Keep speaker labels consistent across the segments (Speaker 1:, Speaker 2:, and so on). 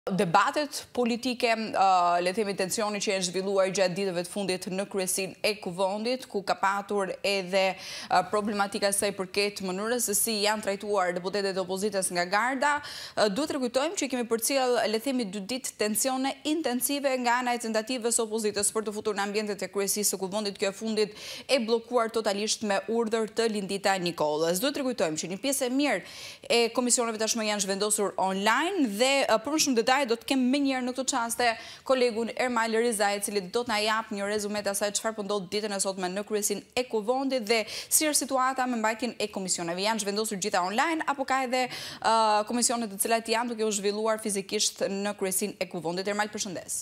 Speaker 1: Debatet politike, le themi tensioni që janë zhvilluar gjatë ditëve të fundit në kryesinë e kuvendit, ku ka patur edhe problematika saj përket mënyrës se si janë trajtuar deputetët e opozitës nga garda. Duhet të kujtojmë që kemi përcjell le themi 2 ditë tensione intensive nga ana e tentativës së opozitës për të futur në ambientet e kryesisë së kuvendit. Kjo e fundit e bllokuar totalisht me urdhër të Lindita Nikollës. Duhet të kujtojmë që një pjesë e mirë e komisioneve tashmë janë zhvendosur online dhe për më shumë do të kem më njëherë në këtë çaste kolegun Ermal Rizaj, i cili do të na jap një rezume të asaj çfarë po ndodh ditën e sotme në kryesinë e kuvendit dhe si është situata me mbajtjen e komisioneve. Janë zhvendosur gjitha online apo ka edhe komisione të cilat janë duke u zhvilluar fizikisht në kryesinë e kuvendit? Ermal, përshëndes.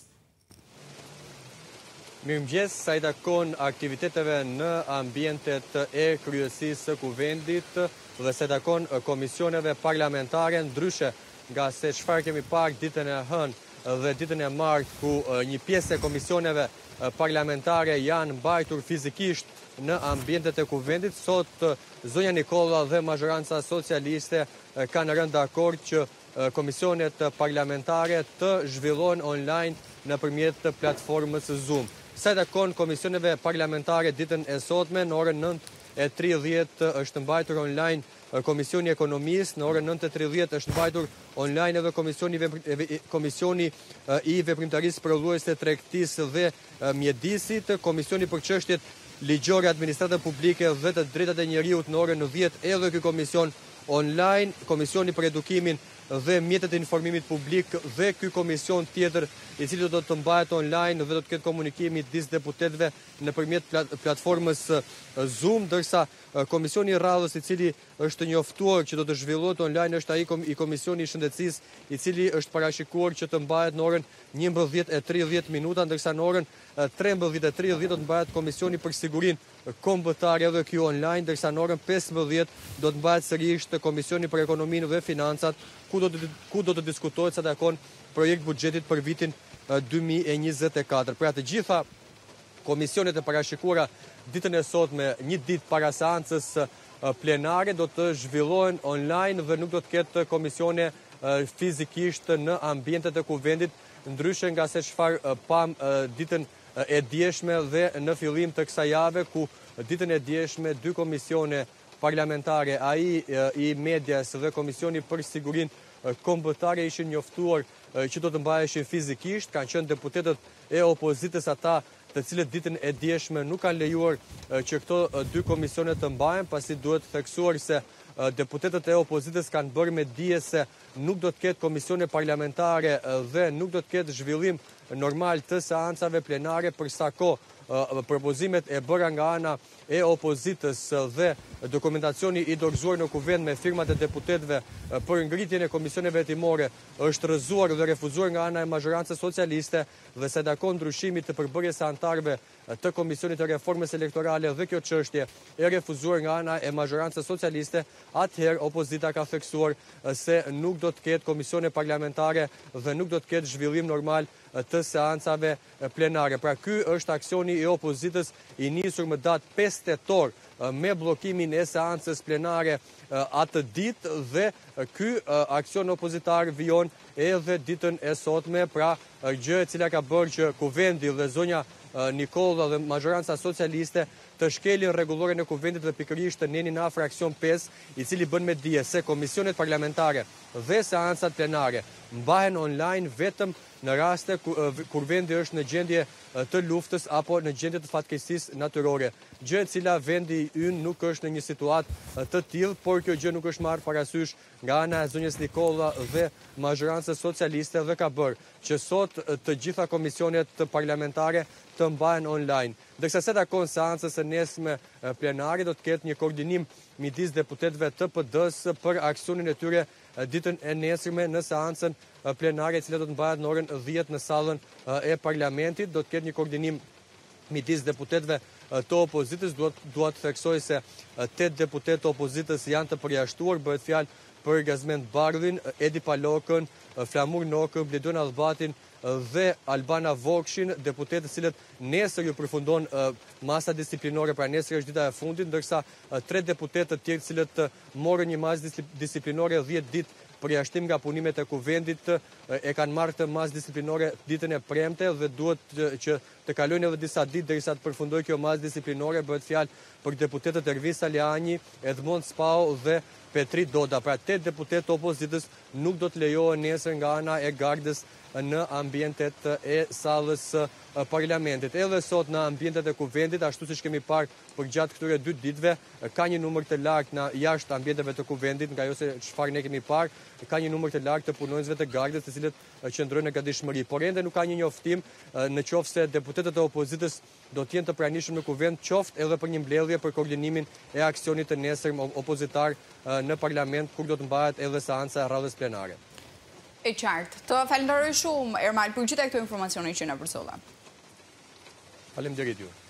Speaker 2: Mirëmëngjes, sa i takon aktiviteteve në ambientet e kryesisë së kuvendit dhe sa i takon komisioneve parlamentare, ndryshe nga se çfarë kemi parë ditën e hënë dhe ditën e martë, ku një pjesë e komisioneve parlamentare janë mbajtur fizikisht në ambientet e kuvendit, sot zonja Nikolla dhe mazhoranca socialiste kanë rënë dakord që komisionet parlamentare të zhvillojnë online nëpërmjet platformës Zoom. Sa i takon komisioneve parlamentare ditën e sotme, në orën 9:30 është mbajtur online Komisioni Ekonomisë, në orën 9:30 është mbajtur online edhe Komisioni i Veprimtarisë Prodhuese, Tregtisë dhe Mjedisit, Komisioni për çështjet ligjore, administratën publike dhe të drejtat e njeriut në orën 10 edhe ky komision online, Komisioni për Edukimin dhe mjetet e informimit publik dhe ky komision tjetër i cili do të mbahet online dhe do të ketë komunikim midis deputetëve nëpërmjet platformës Zoom, ndërsa komisioni i radhës i cili është njoftuar që do të zhvillohet online është ai i komisioni i shëndetësisë, i cili është parashikuar që të mbahet në orën 11:30, ndërsa në orën 13:30 do të mbahet komisioni për sigurinë kombëtare edhe ky online, ndërsa në orën 15 do të mbahet sërish komisioni për ekonominë dhe financat, ku do të diskutohet sa takon projekt buxhetit për vitin 2024. Pra të gjitha komisionet e parashikuara ditën e sotme, një ditë para seancës plenare, do të zhvillohen online dhe nuk do të ketë komisione fizikisht në ambientet e kuvendit, ndryshe nga se çfarë pam ditën e djeshme dhe në fillim të kësaj jave, ku ditën e djeshme 2 komisione parlamentare, ai i medias dhe komisioni për sigurinë kombëtare ishin njoftuar që do të mbaheshin fizikisht, kanë qenë deputetët e opozitës ata të cilët ditën e djeshme nuk kanë lejuar që këto 2 komisione të mbahen, pasi duhet theksuar se deputetët e opozitës kanë bërë me dije se nuk do të ketë komisione parlamentare dhe nuk do të ketë zhvillim normal të seancave plenare për sa kohë propozimet e bëra nga ana e opozitës dhe dokumentacioni i dorëzuar në kuvend me firmat e deputetëve për ngritjen e komisioneve hetimore është rrëzuar dhe refuzuar nga ana e mazhorancës socialiste dhe se takon ndryshimit të përbërjes së anëtarëve të Komisionit të Reformës Elektorale dhe kjo çështje e refuzuar nga ana e mazhorancës socialiste, atëherë opozita ka theksuar se nuk do të ketë komisione parlamentare dhe nuk do të ketë zhvillim normal të seancave plenare. Pra ky është aksioni i opozitës i nisur më datë 5 tetor me bllokimin e seancës plenare atë ditë dhe ky aksion opozitar vijon edhe ditën e sotme, pra gjë e cila ka bërë që kuvendi dhe zonja Nikolla dhe mazhoranca socialiste të shkelin rregulloren e kuvendit dhe pikërisht të nenin afër aksion 5, i cili bën me dije se komisionet parlamentare dhe seancat plenare mbahen online vetëm në raste kur vendi është në gjendje të luftës apo në gjendje të fatkeqësisë natyrore. Gjë e cila vendi ynë nuk është në një situatë të tillë, por kjo gjë nuk është marrë parasysh nga ana e zonjës Nikolla dhe mazhorancës socialiste dhe ka bërë që sot të gjitha komisionet parlamentare të mbahen online. Ndërsa se takon seancës së nesme plenare do të ketë një koordinim midis deputetëve të PD-s për aksionin e tyre ditën e nesërme në seancën plenare, e cila do të mbahet në orën 10 në sallën e parlamentit. Do të ketë një koordinim midis deputetëve të opozitës. Dua të theksoj se 8 deputetë të opozitës janë të përjashtuar, bëhet fjalë për Gazmend Bardhin, Edi Palokën, Flamur Nokën, Bledon Allbatin dhe Albana Vokshin, deputetë të cilët nesër ju përfundon masa disiplinore, pra nesër është dita e fundit, ndërsa 3 deputetë të tjerë të cilët morën një masë disiplinore 10 ditë përjashtim nga punimet e kuvendit e kanë marrë të masë disiplinore ditën e premte dhe duhet që të kalojnë edhe disa ditë derisa të përfundojë kjo masë disiplinore. Bëhet fjalë për deputetët Ervis Aliani, Edmond Spau dhe Petri Doda. Pra 8 deputetë opozitës nuk do të lejohen nesër nga ana e gardës në ambientet e sallës parlamentit. Edhe sot në ambientet e kuvendit, ashtu siç kemi parë për gjatë këtyre 2 ditëve, ka një numër të lartë në jashtë ambienteve të kuvendit, nga ajo se çfarë ne kemi parë, ka një numër të lartë të punonjësve të gardës, të cilët qëndrojnë në gatishmëri. Por ende nuk ka një njoftim në qoftë se deputetët e opozitës do të jenë të pranishëm në kuvend, qoftë edhe për një mbledhje për koordinimin e aksionit të nesërm opozitar në parlament, kur do të mbahet edhe seanca e radhës plenare.
Speaker 1: E qartë. Të falenderoj shumë, Ermal, për gjitha këto informacione që na përsolla.
Speaker 2: Faleminderit ju.